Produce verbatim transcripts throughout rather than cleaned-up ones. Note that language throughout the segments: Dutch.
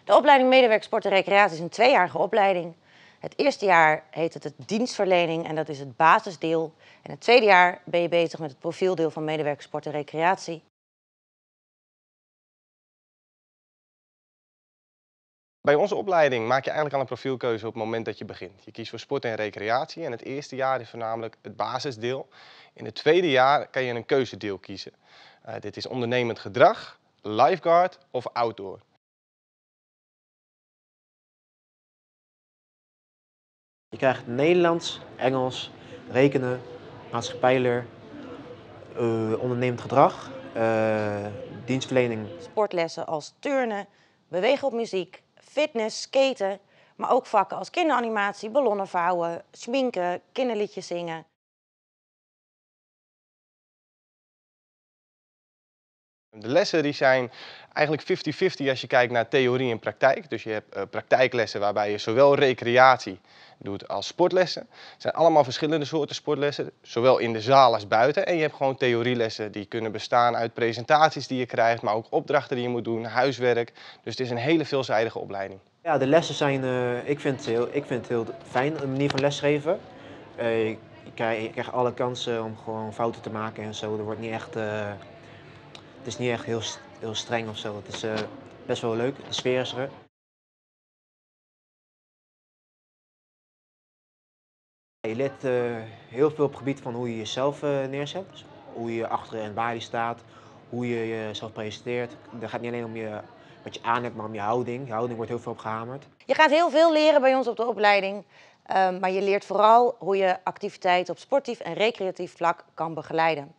De opleiding Medewerker Sport en Recreatie is een tweejarige opleiding. Het eerste jaar heet het, het dienstverlening en dat is het basisdeel. En het tweede jaar ben je bezig met het profieldeel van Medewerker Sport en Recreatie. Bij onze opleiding maak je eigenlijk al een profielkeuze op het moment dat je begint. Je kiest voor sport en recreatie en het eerste jaar is voornamelijk het basisdeel. In het tweede jaar kan je een keuzedeel kiezen. Uh, dit is ondernemend gedrag, lifeguard of outdoor. Je krijgt Nederlands, Engels, rekenen, maatschappijleer, uh, ondernemend gedrag, uh, dienstverlening. Sportlessen als turnen, bewegen op muziek, fitness, skaten, maar ook vakken als kinderanimatie, ballonnen vouwen, schminken, kinderliedjes zingen. De lessen die zijn eigenlijk vijftig vijftig als je kijkt naar theorie en praktijk. Dus je hebt uh, praktijklessen waarbij je zowel recreatie doet als sportlessen. Het zijn allemaal verschillende soorten sportlessen, zowel in de zaal als buiten. En je hebt gewoon theorielessen die kunnen bestaan uit presentaties die je krijgt, maar ook opdrachten die je moet doen, huiswerk. Dus het is een hele veelzijdige opleiding. Ja, de lessen zijn, uh, ik, vind het heel, ik vind het heel fijn, een manier van lesgeven. Uh, je, krijgt, je krijgt alle kansen om gewoon fouten te maken en zo. Er wordt niet echt... Uh, Het is niet echt heel, heel streng of zo. Het is uh, best wel leuk. De sfeer is er. Je leert uh, heel veel op het gebied van hoe je jezelf uh, neerzet. Dus hoe je achter een balie staat, hoe je jezelf presenteert. Het gaat niet alleen om je, wat je aan hebt, maar om je houding. Je houding wordt heel veel op gehamerd. Je gaat heel veel leren bij ons op de opleiding. Um, maar je leert vooral hoe je activiteiten op sportief en recreatief vlak kan begeleiden.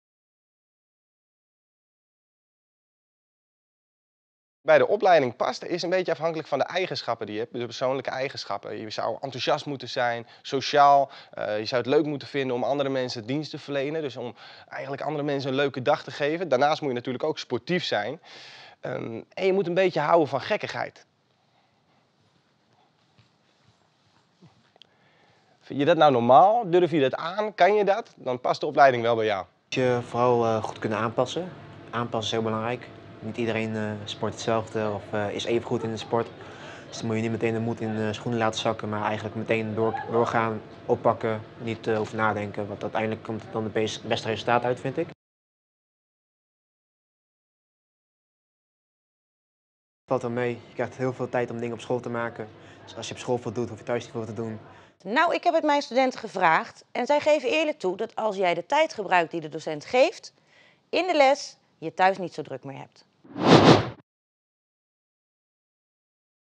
Bij de opleiding past is een beetje afhankelijk van de eigenschappen die je hebt, de persoonlijke eigenschappen. Je zou enthousiast moeten zijn, sociaal. Uh, je zou het leuk moeten vinden om andere mensen dienst te verlenen. Dus om eigenlijk andere mensen een leuke dag te geven. Daarnaast moet je natuurlijk ook sportief zijn. Um, en je moet een beetje houden van gekkigheid. Vind je dat nou normaal? Durf je dat aan? Kan je dat? Dan past de opleiding wel bij jou. Je vooral uh, goed kunnen aanpassen. Aanpassen is heel belangrijk. Niet iedereen uh, sport hetzelfde of uh, is even goed in de sport. Dus dan moet je niet meteen de moed in de schoenen laten zakken, maar eigenlijk meteen door, doorgaan, oppakken, niet uh, over nadenken. Want uiteindelijk komt het dan het beste, beste resultaat uit, vind ik. Valt wel mee. Je krijgt heel veel tijd om dingen op school te maken. Dus als je op school veel doet, hoef je thuis niet veel te doen. Nou, ik heb het mijn studenten gevraagd en zij geven eerlijk toe dat als jij de tijd gebruikt die de docent geeft in de les, je thuis niet zo druk meer hebt.